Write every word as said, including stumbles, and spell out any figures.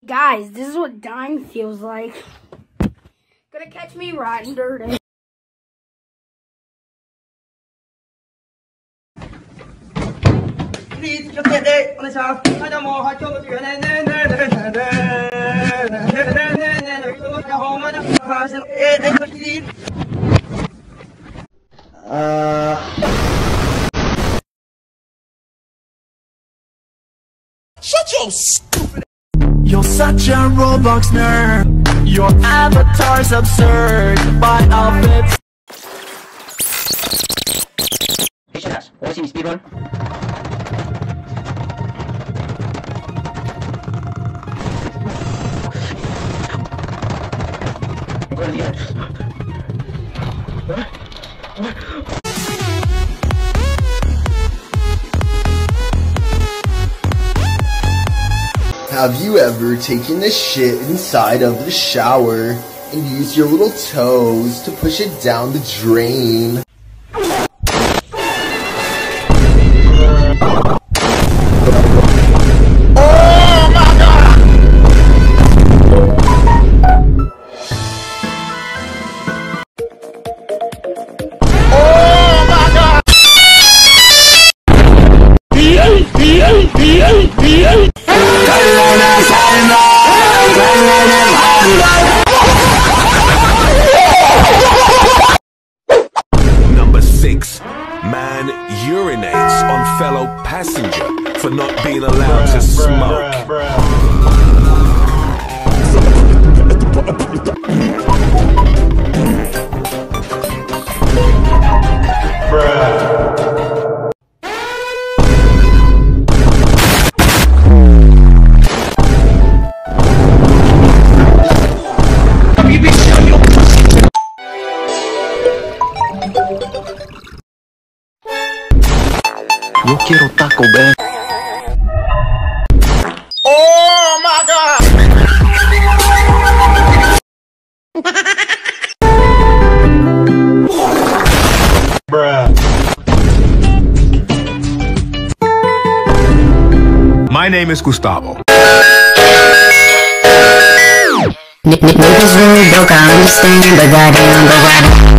Guys, this is what dying feels like. Gonna catch me riding dirty. Uh... Shut your stupid. You're such a Roblox nerd. Your avatar's absurd. Buy outfits. Hey, shut up. Wanna see me speedrun? I'm going to the end. What? What? Have you ever taken the shit inside of the shower and used your little toes to push it down the drain? Oh my god! Oh my god! Number six. Man urinates on fellow passenger for not being allowed to smoke. Yo quiero Taco Bell. Oh my god! Bruh. My name is Gustavo. Niggas really broke, I understand, but goddamn, but goddamn.